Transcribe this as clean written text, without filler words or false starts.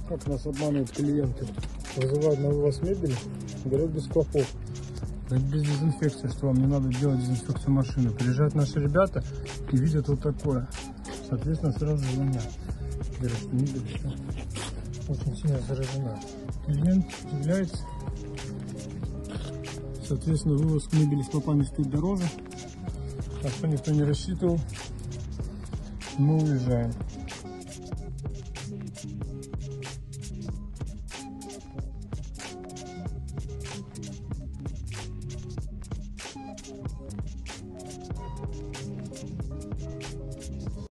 Как нас обманывают клиенты. Вызывают на вывоз мебели, говорят без клопов. Говорят без дезинфекции, что вам не надо делать дезинфекцию машины. Приезжают наши ребята и видят вот такое. Соответственно, сразу звонят. Говорят, что мебель очень сильно заражена. Клиент является. Соответственно, вывоз мебели с клопами стоит дороже. А что никто не рассчитывал, мы уезжаем.